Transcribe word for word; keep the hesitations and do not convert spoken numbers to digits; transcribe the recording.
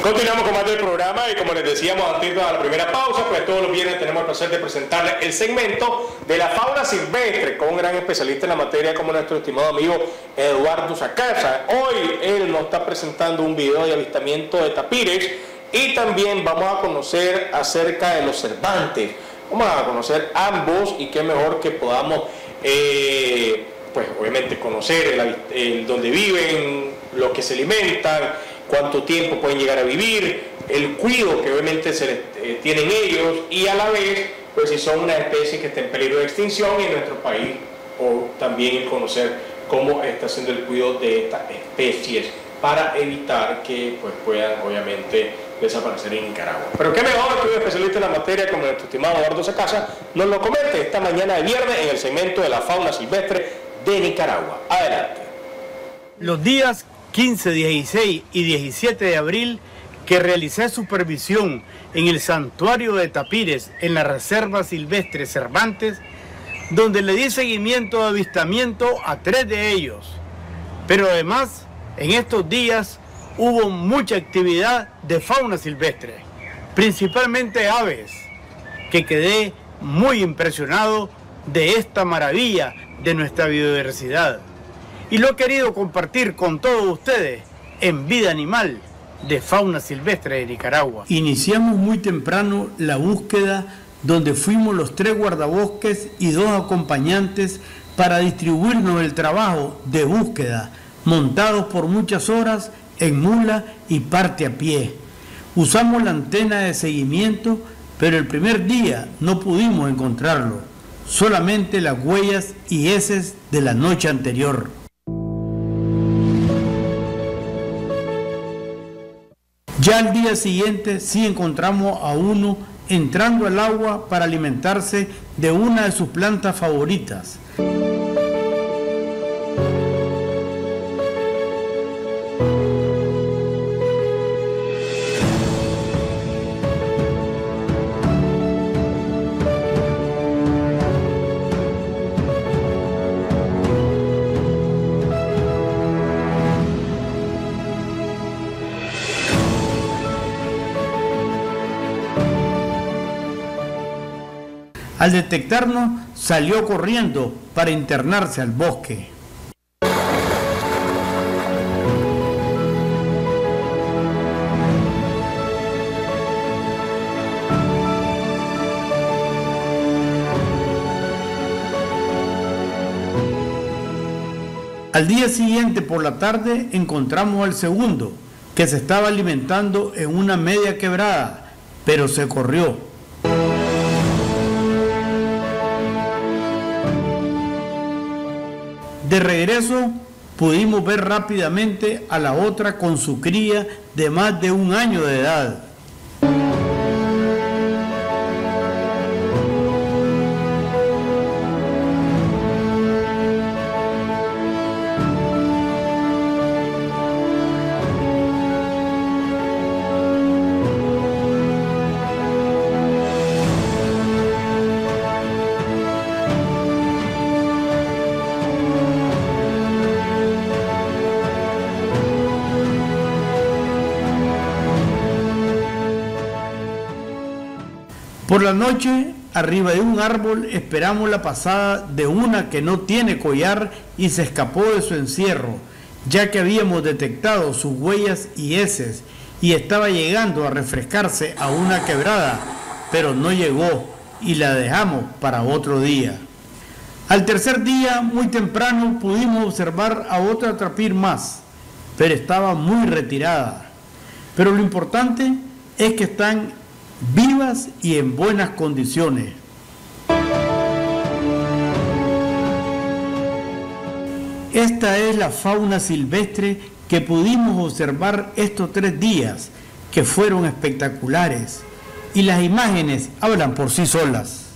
Continuamos con más del programa y como les decíamos antes de la primera pausa, pues todos los viernes tenemos el placer de presentarles el segmento de la fauna silvestre con un gran especialista en la materia como nuestro estimado amigo Eduardo Sacasa. Hoy él nos está presentando un video de avistamiento de tapires y también vamos a conocer acerca de los cervantes. Vamos a conocer ambos y qué mejor que podamos, eh, pues obviamente conocer el, el, dónde viven, lo que se alimentan, cuánto tiempo pueden llegar a vivir, el cuidado que obviamente se les, eh, tienen ellos y a la vez, pues si son una especie que está en peligro de extinción en nuestro país, o también conocer cómo está haciendo el cuidado de estas especies para evitar que pues, puedan obviamente desaparecer en Nicaragua. Pero qué mejor que un especialista en la materia como nuestro estimado Eduardo Sacasa nos lo comente esta mañana de viernes en el segmento de la fauna silvestre de Nicaragua. Adelante. Los días quince, dieciséis y diecisiete de abril que realicé supervisión en el santuario de tapires en la Reserva Silvestre Cervantes, donde le di seguimiento de avistamiento a tres de ellos. Pero además, en estos días hubo mucha actividad de fauna silvestre, principalmente aves, que quedé muy impresionado de esta maravilla de nuestra biodiversidad. Y lo he querido compartir con todos ustedes en Vida Animal de Fauna Silvestre de Nicaragua. Iniciamos muy temprano la búsqueda, donde fuimos los tres guardabosques y dos acompañantes para distribuirnos el trabajo de búsqueda, montados por muchas horas en mula y parte a pie. Usamos la antena de seguimiento, pero el primer día no pudimos encontrarlo, solamente las huellas y heces de la noche anterior. Ya al día siguiente sí encontramos a uno entrando al agua para alimentarse de una de sus plantas favoritas. Al detectarnos, salió corriendo para internarse al bosque. Al día siguiente por la tarde encontramos al segundo, que se estaba alimentando en una media quebrada, pero se corrió. De regreso, pudimos ver rápidamente a la otra con su cría de más de un año de edad. Por la noche, arriba de un árbol, esperamos la pasada de una que no tiene collar y se escapó de su encierro, ya que habíamos detectado sus huellas y heces y estaba llegando a refrescarse a una quebrada, pero no llegó y la dejamos para otro día. Al tercer día, muy temprano, pudimos observar a otra tapir más, pero estaba muy retirada. Pero lo importante es que están vivas y en buenas condiciones. Esta es la fauna silvestre que pudimos observar estos tres días, que fueron espectaculares, y las imágenes hablan por sí solas.